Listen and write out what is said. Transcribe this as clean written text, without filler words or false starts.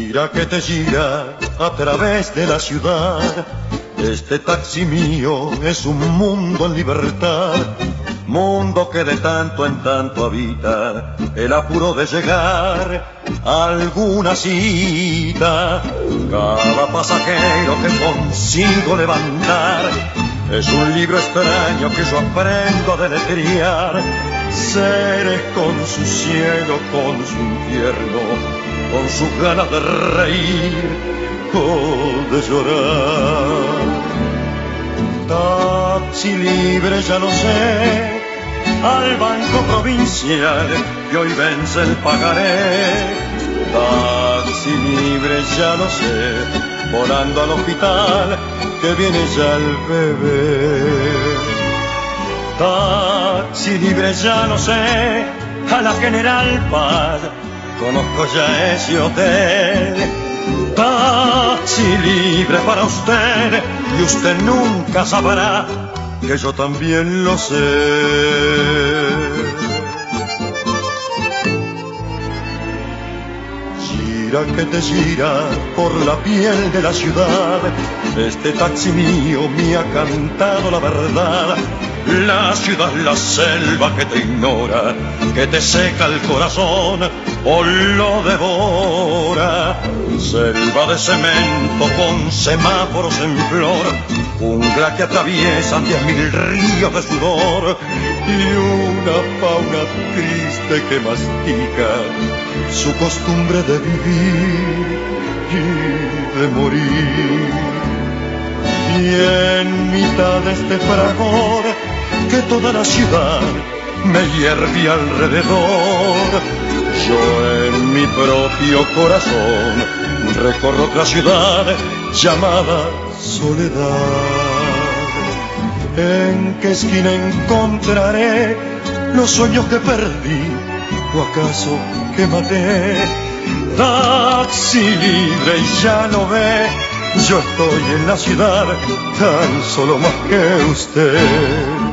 Gira que te gira a través de la ciudad. Este taxi mío es un mundo en libertad, mundo que de tanto en tanto habita el apuro de llegar a alguna cita. Cada pasajero que consigo levantar es un libro extraño que yo aprendo a deletrear. Seres con su cielo, con su infierno, con sus ganas de reír o de llorar. Taxi libre, ya lo sé, al banco provincial que hoy vence el pagaré. Taxi libre, ya lo sé, volando al hospital que viene ya el bebé. Taxi libre, ya lo sé, a la General Paz conozco ya ese hotel. Taxi libre para usted, y usted nunca sabrá que yo también lo sé. Gira que te gira por la piel de la ciudad, este taxi mío me ha cantado la verdad. La ciudad, la selva que te ignora, que te seca el corazón o lo devora. Selva de cemento con semáforos en flor, jungla que atraviesan 10.000 ríos de sudor, y una fauna triste que mastica su costumbre de vivir y de morir. Y en mitad de este fragor que toda la ciudad me hierve alrededor, yo en mi propio corazón recorro otra ciudad llamada soledad. ¿En qué esquina encontraré los sueños que perdí o acaso que maté? Taxi libre, ya lo ve, yo estoy en la ciudad tan solo más que usted.